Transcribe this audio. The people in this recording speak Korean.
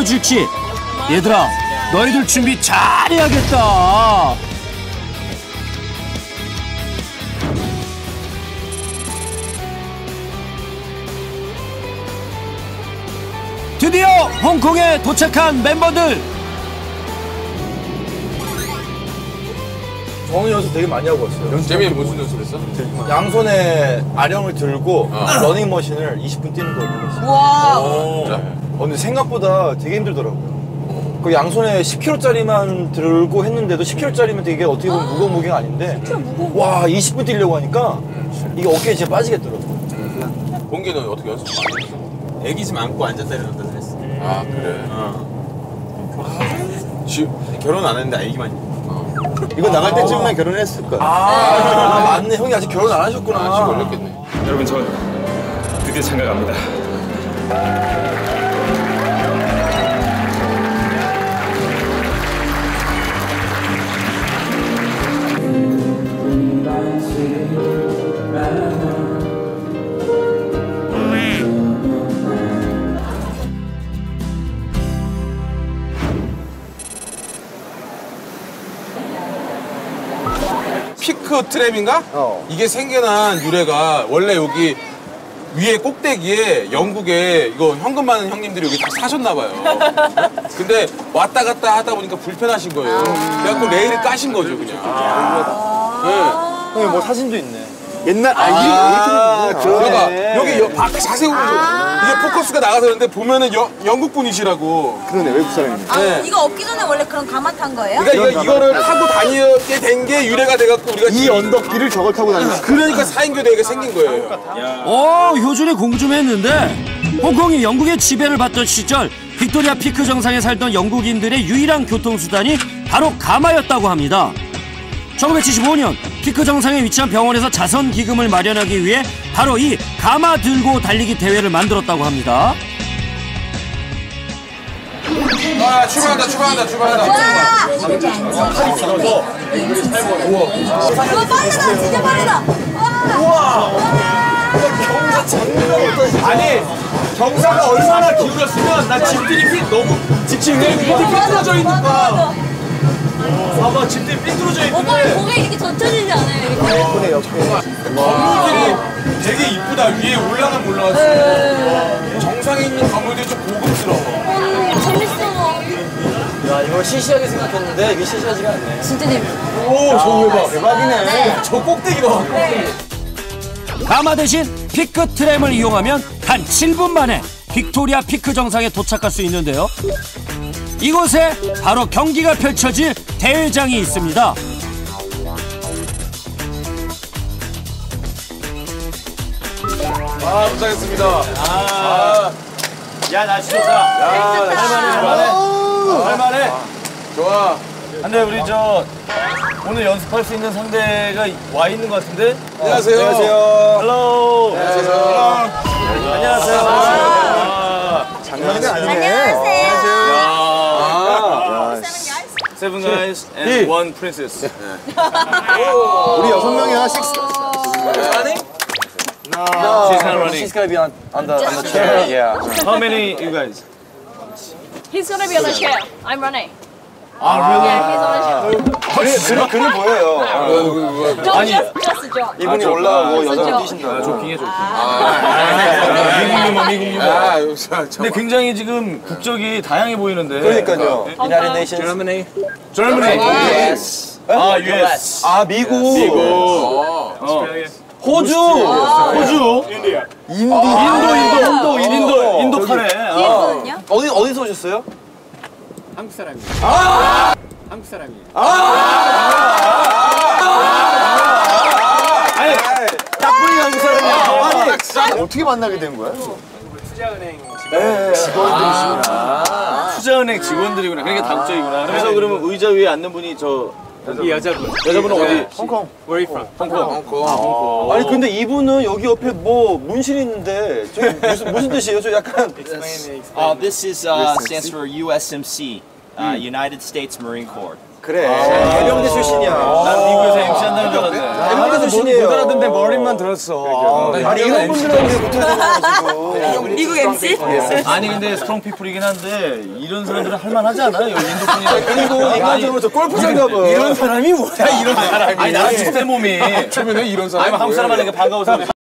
보여줄지. 얘들아, 너희들 준비 잘해야겠다. 드디어 홍콩에 도착한 멤버들. 저는 연습 되게 많이 하고 왔어요. 재민이 무슨 연습했어? 양손에 아령을 들고 러닝머신을 20분 뛰는 걸 배웠어요. 와. 근데 생각보다 되게 힘들더라고요. 그 양손에 10kg짜리만 들고 했는데도 10kg짜리면 되게 어떻게 보면 무거운 무게가 아닌데 와 20분 뛰려고 하니까 이게 어깨에 진짜 빠지겠더라고요. 공기는 어떻게 연습 많이 했어? 애기 좀 안고 앉았다 이러다 그랬어. 아 그래? 결혼 안 했는데 애기만 있고. 이거 나갈 때쯤만 결혼했을 거야. 맞네. 형이 아직 결혼 안 하셨구나. 아직 걸렸겠네. 여러분, 저 드디어 장가 갑니다. 피크 트랩인가? 이게 생겨난 유래가 원래 여기 위에 꼭대기에 영국에 이거 현금 많은 형님들이 여기 다 사셨나봐요. 근데 왔다 갔다 하다 보니까 불편하신 거예요. 그래갖고 레일을 까신 거죠, 그냥. 형이 뭐 사진도 있네. 옛날 그러니까 여기 밖에 자세히 보면 이게 포커스가 나가서 그런데 보면은 영국 분이시라고. 그러네, 외국 사람이네. 네. 이거 없기 전에 원래 그런 가마 탄 거예요? 그러니까 이거를 타고 다니게 된 게 유래가 돼갖고 우리가 이 언덕길을 저걸 타고 다녔어. 그러니까 4인 교대가 생긴 거예요. 효준이 공 좀 했는데 홍콩이 영국의 지배를 받던 시절 빅토리아 피크 정상에 살던 영국인들의 유일한 교통수단이 바로 가마였다고 합니다. 1975년 피크 정상에 위치한 병원에서 자선 기금을 마련하기 위해 바로 이 가마 들고 달리기 대회를 만들었다고 합니다. 아, 출발한다. 우와 빠르다 진짜 빠르다. 아니 경사가 얼마나 기울었으면 나 집들이 집들이 삐뚤어져 있는가. 봐봐 집들이 삐뚤어져 오빠 있는데 고개 이렇게 젖혀지지 않아요? 이렇게? 옆에 옆에. 건물들이 되게 이쁘다. 위에 올라가면 올라갈수록 정상에 있는 건물들이 좀 고급스러워. 재밌어. 야 이거 시시하게 생각했는데 이게 시시하지가 않네. 진짜 재밌어. 오 저거 봐. 대박이네. 네. 저 꼭대기 봐. 가마 대신 피크 트램을 이용하면 단 7분 만에 빅토리아 피크 정상에 도착할 수 있는데요. 이곳에 바로 경기가 펼쳐질 대회장이 있습니다. 도착했습니다. 야 날씨 좋다. 할만해. 좋아. 근데 우리 오늘 연습할 수 있는 상대가 와 있는 것 같은데? 안녕하세요. 헬로. 안녕하세요. 장난이 아니네. 안녕하세요. Seven guys and one princess. 우리 6명이야. No, she's not running. She's gonna be on the chair. Yeah. How many you guys? He's gonna be on the chair. I'm running. really? Yeah, he's on the chair. 그림 보여요. Don't just a joke. 이분이 올라가고 여자가 진짜. 뛰신다. 조킹해. 미국 유머. 근데 굉장히 지금 국적이 다양해 보이는데. 그러니까요. United Nations. Germany. Yes. US. 미국. 호주. 인도 카레. 뒤에서는요? 어디서 오셨어요? 한국 사람이에요. 한국 사람이에요. 아니, 딱 보니 한국 사람이야. 아니, 어떻게 만나게 된 거야? 투자은행 투자은행 직원들이구나. 그러니까 다국적이구나. 그래서 그러면 의자 위에 앉는 분이 이 여자분. 여자분은 어디? 홍콩. Where are you from? 홍콩. 아니 근데 이분은 여기 옆에 뭐 문신이 있는데 저게 무슨 뜻이에요? 저 약간 Explain. This is stands for USMC, United States Marine Corps. 그래. 해병대 출신이야. 난 미국에서 MC 한다는 줄 알았네. 해병대 출신이에요. 못 알아듣는데 머리만 들었어. 아니 이런 분들하고 우리가 붙어야 되는 미국 MC? 아니 근데 스트롱 피플이긴 한데 이런 사람들은 할만하지 않아요? 여기 인도분이랑 그리고 인간적으로 저 골프장 가봐. 이런 사람이 뭐야? 이런 사람이. 아니 나랑 비슷해 몸이. 주변에 이런 사람이 아니 한국 사람한테 반가워서.